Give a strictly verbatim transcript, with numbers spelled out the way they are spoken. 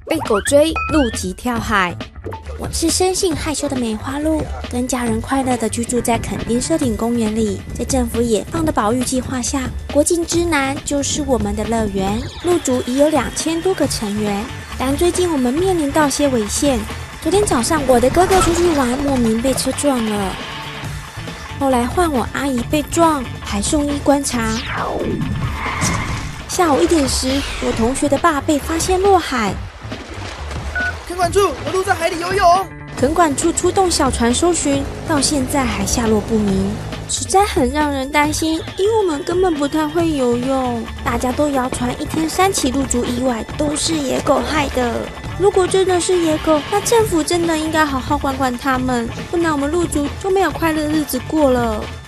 被狗追，鹿急跳海。 我是生性害羞的梅花鹿，跟家人快乐地居住在垦丁社顶公园里。在政府野放的保育计划下，国境之南就是我们的乐园。鹿族已有两千多个成员，但最近我们面临到些危险。昨天早上，我的哥哥出去玩，莫名被车撞了。后来换我阿姨被撞，还送医观察。下午一点时，我同学的爸被发现落海。 垦管处，有鹿在海里游泳。 垦管处出动小船搜寻，到现在还下落不明，实在很让人担心，因为我们根本不太会游泳。大家都谣传一天三起鹿族意外都是野狗害的。如果真的是野狗，那政府真的应该好好管管他们，不然我们鹿族就没有快乐日子过了。